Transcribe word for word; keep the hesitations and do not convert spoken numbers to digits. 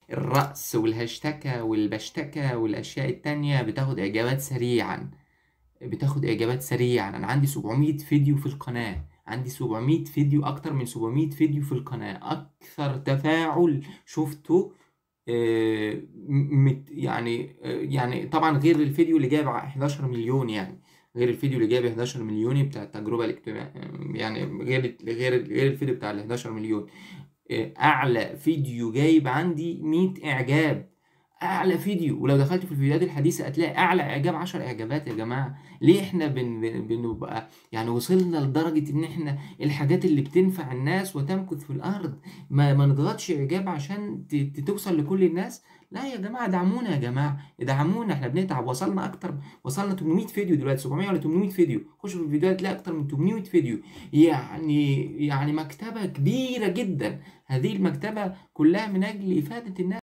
الرقص والهاشتكة والبشتكة والاشياء التانية بتاخد اعجابات سريعا، بتاخد اعجابات سريعا. انا عندي سبعمية فيديو في القناة، عندي سبعمية فيديو، اكتر من سبعمية فيديو في القناة. اكثر تفاعل شفته آه، م- مت- يعني آه، يعني طبعا غير الفيديو اللي جايب حداشر مليون يعني، غير الفيديو اللي جايب حداشر مليون بتاع التجربة الاجتماعية، يعني غير غير غير الفيديو بتاع ال حداشر مليون. آه، اعلى فيديو جايب عندي مية اعجاب، اعلى فيديو. ولو دخلت في الفيديوهات الحديثه هتلاقي اعلى اعجاب عشر اعجابات. يا جماعه ليه احنا بن بن- بنبقى يعني وصلنا لدرجه ان احنا الحاجات اللي بتنفع الناس وتمكث في الارض ما ما نضغطش اعجاب عشان ت- ت- توصل لكل الناس؟ لا يا جماعه دعمونا، يا جماعه ادعمونا، احنا بنتعب. وصلنا اكتر، وصلنا تمنمية فيديو دلوقتي، سبعمية ولا تمنمية فيديو. خشوا في الفيديوهات تلاقي اكتر من تمنمية فيديو. يعني يعني مكتبه كبيره جدا. هذه المكتبة كلها من أجل إفادة الناس.